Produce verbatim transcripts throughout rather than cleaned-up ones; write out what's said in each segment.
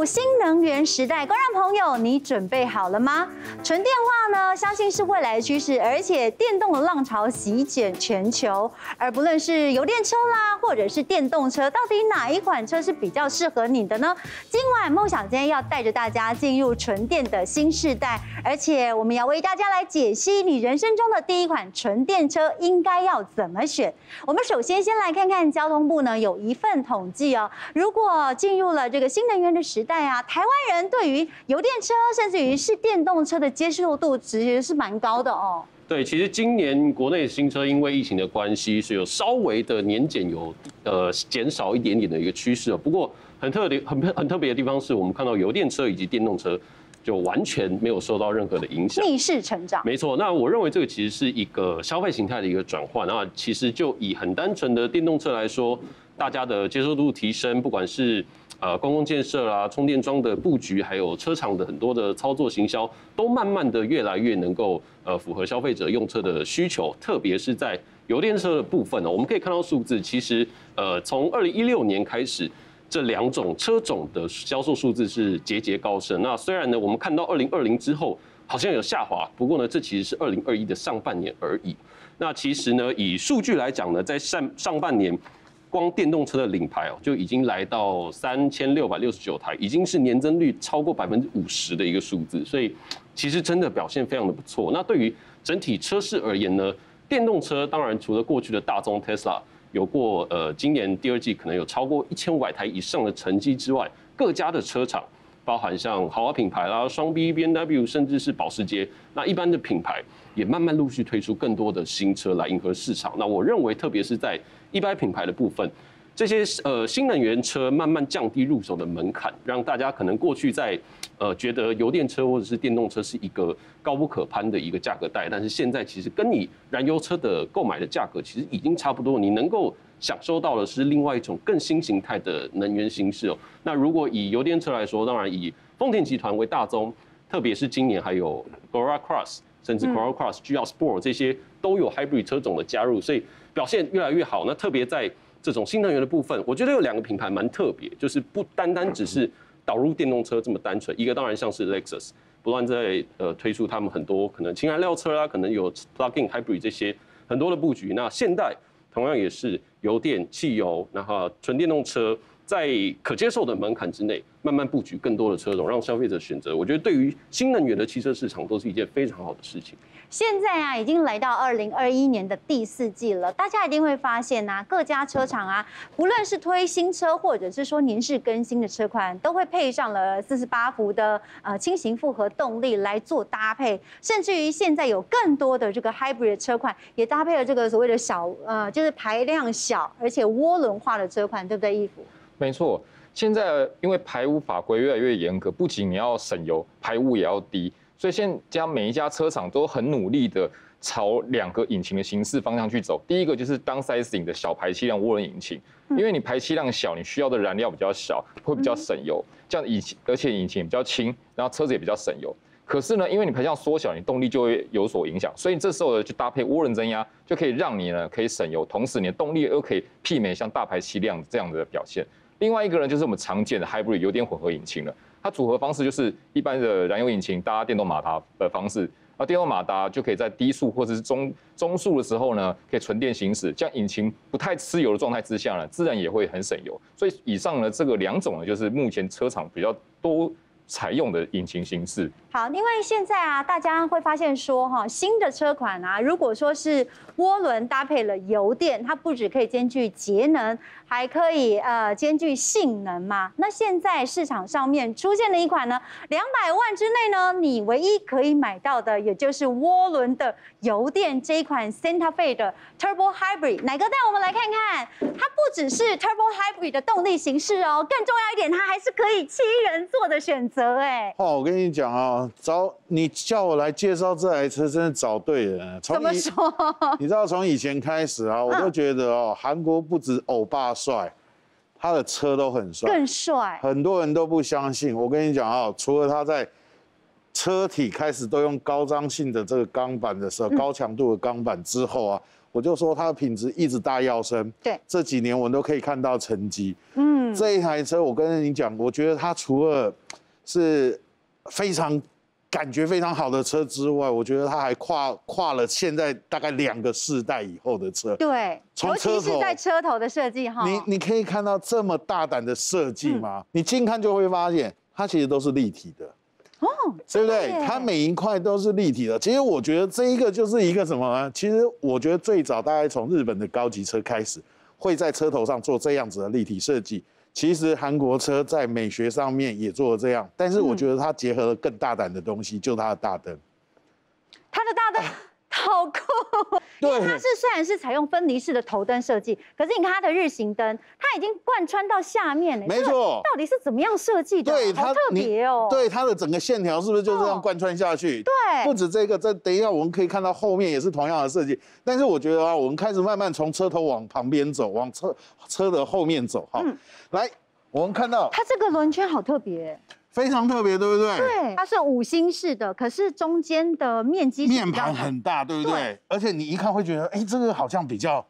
入新能源时代，观众朋友，你准备好了吗？纯电化呢，相信是未来的趋势，而且电动的浪潮席卷全球。而不论是油电车啦，或者是电动车，到底哪一款车是比较适合你的呢？今晚梦想今天要带着大家进入纯电的新世代，而且我们要为大家来解析你人生中的第一款纯电车应该要怎么选。我们首先先来看看交通部呢有一份统计哦，如果进入了这个新能源的时代啊，台湾人对于油电车甚至于是电动车的接受度其实是蛮高的哦。 对，其实今年国内新车因为疫情的关系，是有稍微的年减有呃减少一点点的一个趋势哦。不过很特别很很特别的地方是我们看到油电车以及电动车就完全没有受到任何的影响， 逆势成长。 没错，那我认为这个其实是一个消费形态的一个转换。那其实就以很单纯的电动车来说，大家的接受度提升，不管是呃公共建设啦、充电桩的布局，还有车厂的很多的操作行销，都慢慢的越来越能够呃符合消费者用车的需求，特别是在油电车的部分呢，我们可以看到数字，其实呃从二零一六年开始。这两种车种的销售数字是节节高升。那虽然呢，我们看到二零二零之后好像有下滑，不过呢，这其实是二零二一的上半年而已。那其实呢，以数据来讲呢，在上上半年，光电动车的领牌哦，就已经来到三千六百六十九台，已经是年增率超过百分之五十的一个数字。所以其实真的表现非常的不错。那对于整体车市而言呢，电动车当然除了过去的大宗 Tesla。有过呃，今年第二季可能有超过一千五百台以上的成绩之外，各家的车厂，包含像豪华品牌啦、双 B、B M W， 甚至是保时捷，那一般的品牌也慢慢陆续推出更多的新车来迎合市场。那我认为，特别是在一般品牌的部分，这些呃新能源车慢慢降低入手的门槛，让大家可能过去在呃觉得油电车或者是电动车是一个高不可攀的一个价格带，但是现在其实跟你燃油车的购买的价格其实已经差不多，你能够享受到的是另外一种更新形态的能源形式哦。那如果以油电车来说，当然以丰田集团为大宗，特别是今年还有 Corolla Cross， 甚至 Corolla Cross、G L Sport 这些都有 Hybrid 车种的加入，所以表现越来越好。那特别在这种新能源的部分，我觉得有两个品牌蛮特别，就是不单单只是导入电动车这么单纯。一个当然像是 Lexus， 不断在呃推出他们很多可能氢燃料车啦，可能有 Plug-in Hybrid 这些很多的布局。那现代同样也是油电、汽油，然后纯电动车在可接受的门槛之内，慢慢布局更多的车种，让消费者选择。我觉得对于新能源的汽车市场都是一件非常好的事情。 现在啊，已经来到二零二一年的第四季了，大家一定会发现啊，各家车厂啊，不论是推新车或者是说年式更新的车款，都会配上了四十八伏的呃轻型复合动力来做搭配，甚至于现在有更多的这个 hybrid 车款也搭配了这个所谓的小呃就是排量小而且涡轮化的车款，对不对？义父？ 没错，现在因为排污法规越来越严格，不仅你要省油，排污也要低。所以现在每一家车厂都很努力的朝两个引擎的形式方向去走。第一个就是 downsizing 的小排气量涡轮引擎，因为你排气量小，你需要的燃料比较小，会比较省油。这样引擎，而且引擎也比较轻，然后车子也比较省油。可是呢，因为你排气量缩小，你动力就会有所影响。所以这时候呢，就搭配涡轮增压，就可以让你呢可以省油，同时你的动力又可以媲美像大排气量这样的表现。另外一个呢，就是我们常见的 hybrid 油电混合引擎了。它组合方式就是一般的燃油引擎搭电动马达的方式，而电动马达就可以在低速或者是中中速的时候呢，可以纯电行驶，这样引擎不太吃油的状态之下呢，自然也会很省油。所以以上呢，这个两种呢，就是目前车厂比较多采用的引擎形式。 好，因为现在啊，大家会发现说哈，新的车款啊，如果说是涡轮搭配了油电，它不只可以兼具节能，还可以呃兼具性能嘛。那现在市场上面出现了一款呢，两百万之内呢，你唯一可以买到的，也就是涡轮的油电这一款 Santa Fe 的 Turbo Hybrid。乃哥带我们来看看，它不只是 Turbo Hybrid 的动力形式哦，更重要一点，它还是可以七人座的选择哎。 哦，我跟你讲啊。找你叫我来介绍这台车，真的找对人。 怎么说？ 你知道从以前开始啊，我都觉得哦，韩国不止欧巴帅，他的车都很帅， 更帅。 很多人都不相信。我跟你讲啊，除了他在车体开始都用高张性的这个钢板的时候，嗯、高强度的钢板之后啊， 我就说它的品质一直大跃升。 对， 这几年我们都可以看到成绩。嗯，这一台车我跟你讲，我觉得它除了是非常感觉非常好的车之外，我觉得它还跨跨了现在大概两个世代以后的车。 对，尤其是在车头的设计哈。 你你可以看到这么大胆的设计吗？嗯、你近看就会发现，它其实都是立体的。哦，对不对？它每一块都是立体的。其实我觉得这一个就是一个什么呢？其实我觉得最早大概从日本的高级车开始，会在车头上做这样子的立体设计。其实韩国车在美学上面也做了这样，但是我觉得它结合了更大胆的东西，就是它的大灯。 它的大灯。好酷！因为它是虽然是采用分离式的头灯设计，可是你看它的日行灯，它已经贯穿到下面了。 没错， 到底是怎么样设计的？ 对， 好特别哦。 对，它的整个线条是不是就这样贯穿下去？ 对， 不止这个，这等一下我们可以看到后面也是同样的设计。但是我觉得啊，我们开始慢慢从车头往旁边走，往车车的后面走。哈，嗯、来，我们看到它这个轮圈好特别。 非常特别，对不对？ 对，它是五星式的，可是中间的面积面盘很大，对不对？对，而且你一看会觉得，哎，这个好像比较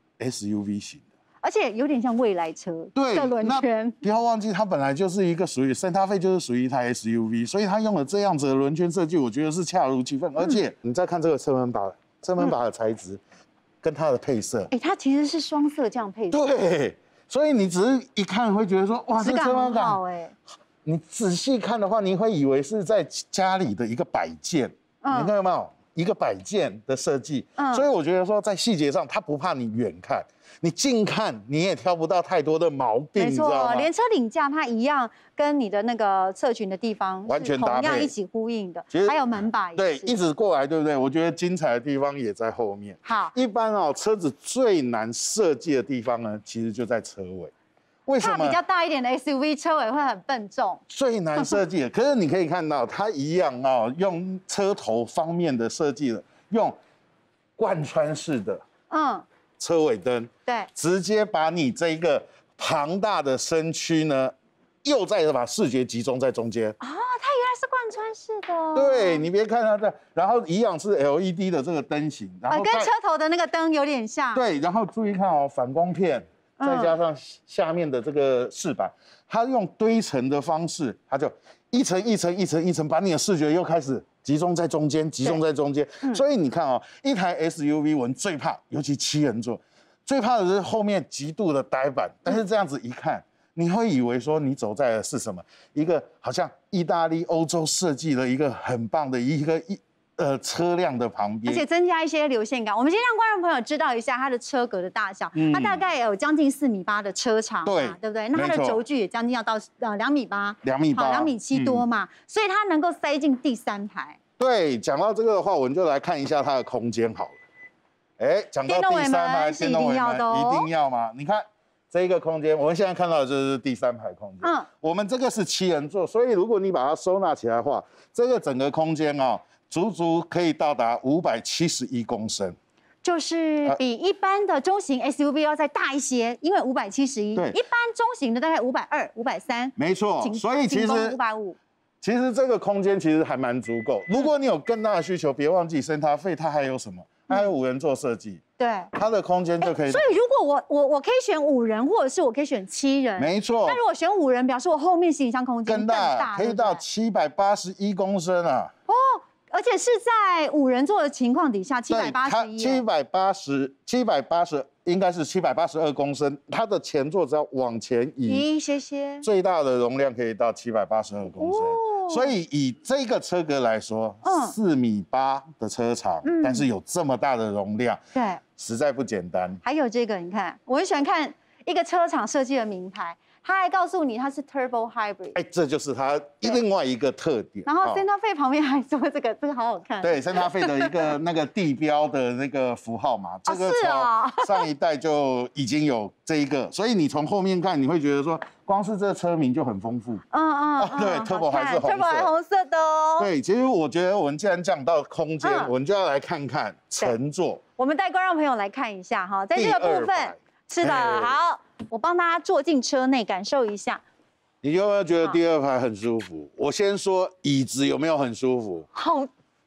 S U V 型的， 而且有点像未来车的轮圈。 不要忘记，它本来就是一个属于Santa Fe，就是属于一台 S U V， 所以它用了这样子的轮圈设计，我觉得是恰如其分。嗯、而且你再看这个车门把，车门把的材质跟它的配色， 哎，它其实是双色这样配色。 对，所以你只是一看会觉得说，哇，这个车门感好哎。 你仔细看的话，你会以为是在家里的一个摆件，嗯、你看到没有？一个摆件的设计，嗯、所以我觉得说在细节上，它不怕你远看，你近看你也挑不到太多的毛病， 没错，连车顶架它一样，跟你的那个侧裙的地方完全搭配， 同样一起呼应的，还有门把也对，一直过来，对不对？我觉得精彩的地方也在后面。 好， 一般哦，车子最难设计的地方呢，其实就在车尾。为什么？ 它比较大一点的 S U V 车尾会很笨重， 最难设计的。可是你可以看到，它一样哦，用车头方面的设计了，用贯穿式的嗯车尾灯， 对， 直接把你这个庞大的身躯呢，又再把视觉集中在中间。 啊、哦，它原来是贯穿式的。 对，你别看它这，然后一样是 L E D 的这个灯型，然后、 啊、跟车头的那个灯有点像。 对，然后注意看哦，反光片。再加上下面的这个饰板，它用堆层的方式，它就一层一层一层一层，把你的视觉又开始集中在中间，集中在中间。嗯、所以你看哦，一台 S U V 我们最怕，尤其七人座，最怕的是后面极度的呆板。但是这样子一看，你会以为说你走在的是什么？一个好像意大利、欧洲设计的一个很棒的一个一。呃，车辆的旁边， 而且增加一些流线感。我们先让观众朋友知道一下它的车格的大小，嗯、它大概有将近四米八的车长， 对， 对不对？那它的轴距也将近要到呃两米八， 两米八， 两米七多嘛，嗯、所以它能够塞进第三排。 对，讲到这个的话，我们就来看一下它的空间好了。哎，讲到第三排， 电动尾门是一定要的哦， 一定要吗？你看这一个空间，我们现在看到的就是第三排空间。嗯，我们这个是七人座，所以如果你把它收纳起来的话，这个整个空间哦。足足可以到达五百七十一公升， 就是比一般的中型 S U V 要再大一些，因为五百七十一，对，一般中型的大概五百二、五百三， 没错。所以其实五百五， 其实这个空间其实还蛮足够。如果你有更大的需求，别忘记Santa Fe它还有什么？它还有五人座设计， 对， 它的空间就可以。 所以如果我我我可以选五人，或者是我可以选七人， 没错。 那如果选五人，表示我后面行李箱空间更大，可以到七百八十一公升啊。哦。 而且是在五人座的情况底下，七百八十一， 七百八十，七百八十应该是七百八十二公升，它的前座只要往前移移一些些， 最大的容量可以到七百八十二公升。哦、所以以这个车格来说，四、嗯、米八的车长，嗯、但是有这么大的容量， 对， 实在不简单。 还有这个，你看，我很喜欢看一个车厂设计的名牌。他还告诉你它是 Turbo Hybrid， 哎，这就是它另外一个特点。 然后 Santa Fe 旁边还说这个，这个好好看。 对 ，Santa Fe 的一个那个地标的那个符号嘛，这个从上一代就已经有这一个，所以你从后面看，你会觉得说，光是这车名就很丰富。嗯嗯，对 ，Turbo 还是红色 ，Turbo 还红色的哦。 对，其实我觉得我们既然讲到空间，我们就要来看看乘坐。 我们带观众朋友来看一下哈，在这个部分。是的，好，我帮大家坐进车内感受一下。 你有没有觉得第二排很舒服？我先说椅子有没有很舒服？ 好，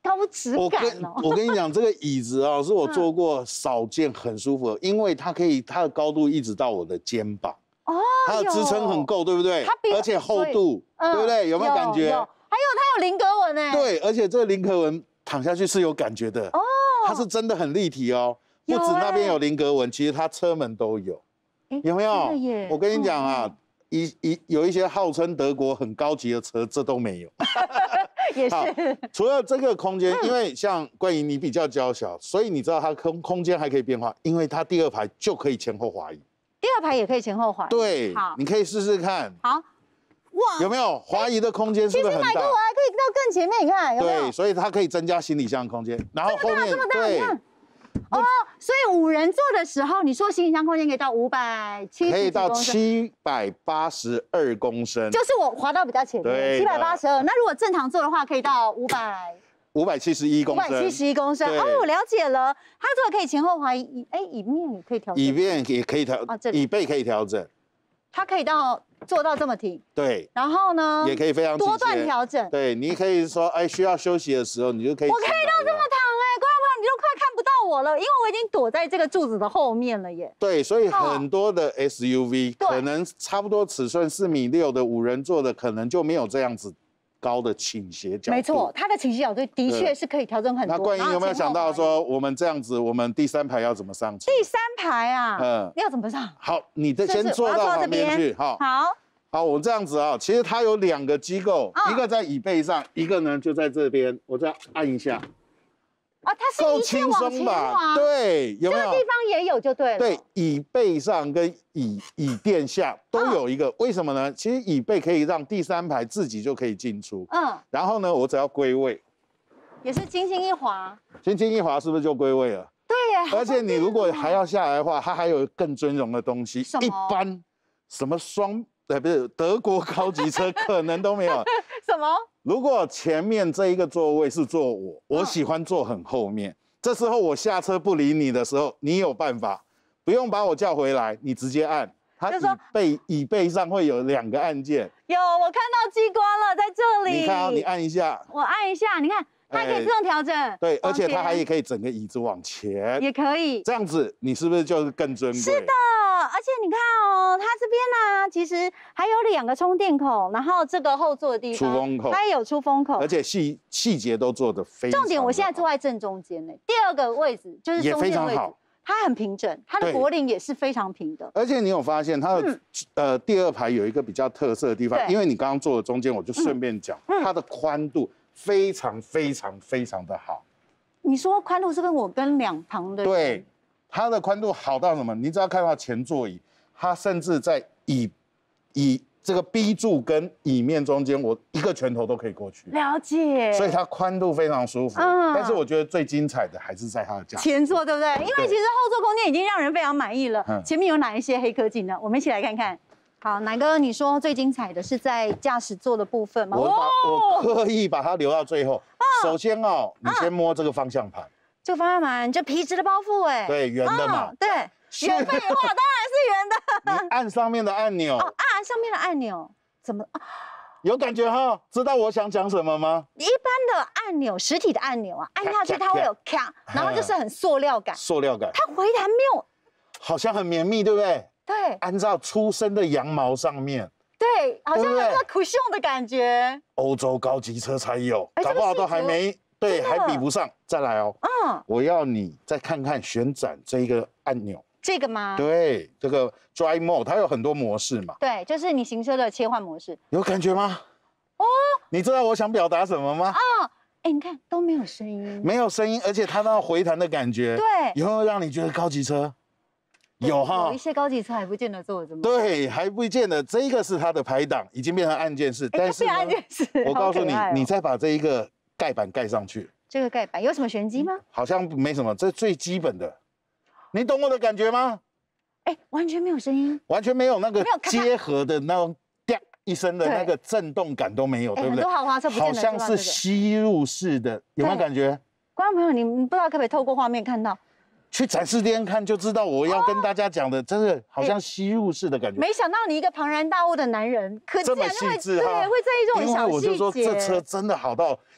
高质我感跟哦。 我跟你讲，这个椅子啊，是我坐过少见很舒服的，因为它可以，它的高度一直到我的肩膀， 哦， 它的支撑很够，对不对它比？ 而且厚度， 嗯对不对？有没有感觉？ 有，还有它有菱格纹哎。 对，而且这个菱格纹躺下去是有感觉的哦，它是真的很立体哦，不止那边有菱格纹，其实它车门都有，有没有？我跟你讲啊。一一有一些号称德国很高级的车，这都没有。 也是。 除了这个空间，因为像冠仪你比较娇小，所以你知道它空空间还可以变化，因为它第二排就可以前后滑移。 第二排也可以前后滑移。 对， 好， 你可以试试看。 好，哇， 有没有滑移的空间？是不是很大？ 其实买个我还可以到更前面，你看有没有？ 对，所以它可以增加行李箱空间，然后后面这么大， 对。 哦，所以五人座的时候，你说行李箱空间可以到五百七十， 可以到七百八十二公升， 就是我滑到比较前面，七百八十二。那如果正常坐的话，可以到五百五百七十一公升， 五百七十一公升。哦，我了解了，它这个可以前后滑移，哎，椅面也可以调整， 椅面也可以调， 哦，这里椅背可以调整， 它可以到做到这么挺， 对， 然后呢， 也可以非常多段调整， 对，你可以说，哎，需要休息的时候，你就可以， 我可以到这么躺，哎，观众朋友，你就快看不到我了，因为我已经躲在这个柱子的后面了耶。 对，所以很多的 S U V 可能差不多尺寸四米六的五人座的，可能就没有这样子高的倾斜角度。 没错，它的倾斜角度的确是可以调整很多。 那冠英有没有想到说，我们这样子，我们第三排要怎么上去？ 第三排啊，嗯，要怎么上？ 好，你的先坐到旁边去，好， 好。 好，我这样子啊，其实它有两个机构，一个在椅背上，一个呢就在这边，我再按一下。 啊，它是够轻松吧？对，有没有？ 这个地方也有就对了。 对，椅背上跟椅椅垫下都有一个，为什么呢？其实椅背可以让第三排自己就可以进出。嗯。然后呢，我只要归位， 也是轻轻一滑， 轻轻一滑是不是就归位了？ 对耶。 而且你如果还要下来的话，它还有更尊荣的东西，一般什么双。对，不是德国高级车可能都没有。 什么？ 如果前面这一个座位是坐我，我喜欢坐很后面。嗯、这时候我下车不理你的时候，你有办法，不用把我叫回来，你直接按。它椅背椅背上会有两个按键。 有，我看到机关了，在这里。 你看啊，你按一下。 我按一下，你看。它可以自动调整，欸、 对，而且它还也可以整个椅子往前， 也可以。 这样子，你是不是就更尊贵？ 是的，而且你看哦，它这边呢、啊，其实还有两个充电口，然后这个后座的地方， 出风口， 它也有出风口， 而且细细节都做得非常。 重点，我现在坐在正中间呢，第二个位置就是中间位置，它很平整，它的柏林也是非常平的。 而且你有发现它的、嗯、呃第二排有一个比较特色的地方，因为你刚刚坐的中间，我就顺便讲、嗯、它的宽度。非常非常非常的好， 你说宽度是跟我跟两旁的对，它的宽度好到什么？你只要看到前座椅，它甚至在椅椅这个 B 柱跟椅面中间，我一个拳头都可以过去。 了解， 所以它宽度非常舒服。嗯，但是我觉得最精彩的还是在它的驾驶前座，对不对？因为其实后座空间已经让人非常满意了。嗯、前面有哪一些黑科技呢？我们一起来看看。好，乃哥，你说最精彩的是在驾驶座的部分吗？ 我把我刻意把它留到最后。哦、首先哦，你先摸这个方向盘。 这个方向盘就皮质的包覆，哎， 对，圆的嘛。 哦、对，原废话当然是圆的。你按上面的按钮。 哦，按上面的按钮怎么？ 有感觉哈？知道我想讲什么吗？ 一般的按钮，实体的按钮啊，按下去它会有咔，然后就是很塑料感。 塑料感。 它回弹没有？ 好像很绵密，对不对？ 对， 按照出生的羊毛上面， 对，好像有那个 cushion 的感觉。 欧洲高级车才有，搞不好都还没，对，还比不上。再来哦，嗯，我要你再看看旋转这一个按钮， 这个吗？ 对，这个 Drive Mode 它有很多模式嘛。 对，就是你行车的切换模式。 有感觉吗？哦，你知道我想表达什么吗？ 啊，哎，你看都没有声音， 没有声音，而且它那回弹的感觉， 对， 有没有让你觉得高级车？有哈， 有一些高级车还不见得做的这么对，还不见得。这一个是它的排档，已经变成按键式，但是按键式， 我告诉你，你再把这一个盖板盖上去。 这个盖板有什么玄机吗？ 好像没什么，这最基本的。你懂我的感觉吗？ 哎，完全没有声音， 完全没有那个结合的那种掉一声的那个震动感都没有，对不对？ 很多豪华车不见得好像是吸入式的，有没有感觉？ 观众朋友，你们不知道可不可以透过画面看到？ 去展示店看就知道，我要跟大家讲的，真的好像吸入式的感觉。 没想到你一个庞然大物的男人，可这么细致哈， 对，会在意这种小细节。 因为我就说这车真的好到，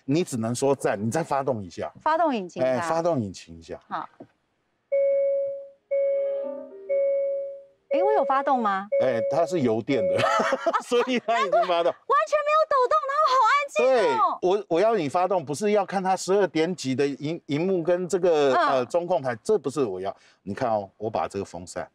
你只能说赞，你再发动一下， 发动引擎， 哎，发动引擎一下。 好。哎，我有发动吗？ 哎，它是油电的，所以它已经发动， 完全没有抖动，然后好安静对哦。 我我要你发动，不是要看它十二点几的荧荧幕跟这个、 嗯、 呃中控台，这不是我要。你看哦，我把这个风扇，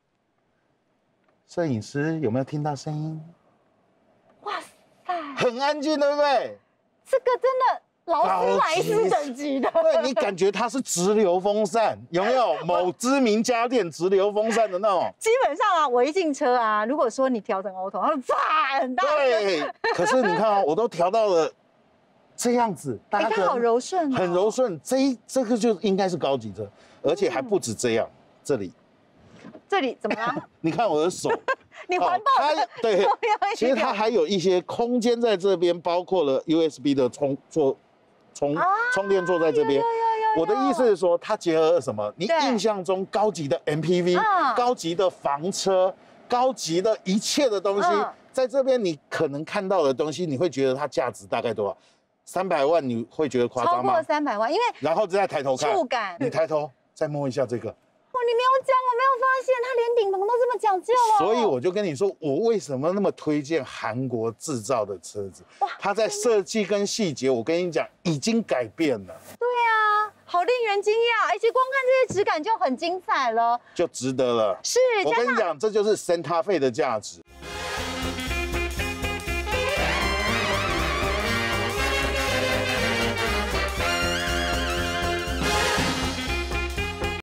摄影师有没有听到声音？ 哇塞， 很安静，对不对？ 这个真的劳斯莱斯等级的， 对你感觉它是直流风扇，有没有？某知名家电直流风扇的那种。 基本上啊，我一进车啊，如果说你调成 auto， 它就啪很大声。 对，可是你看哦，我都调到了这样子，大家它好柔顺、哦， 很柔顺。这一这个就应该是高级车，而且还不止这样，这里。 这里怎么了？ 你看我的手， 你环抱它对，其实它还有一些空间在这边，包括了 U S B 的充座、充充电座在这边。我的意思是说，它结合了什么？你印象中高级的 M P V、高级的房车、高级的一切的东西，在这边你可能看到的东西，你会觉得它价值大概多少？三百万，你会觉得夸张吗？ 超过三百万，因为然后再抬头看， 触感， 你抬头再摸一下这个。 哇，你没有讲，我没有发现，它连顶棚都这么讲究哦。 所以我就跟你说，我为什么那么推荐韩国制造的车子？哇，它在设计跟细节，我跟你讲，已经改变了。 对啊，好令人惊讶，而且光看这些质感就很精彩了， 就值得了。 是， 我跟你讲，这就是Santa Fe的价值。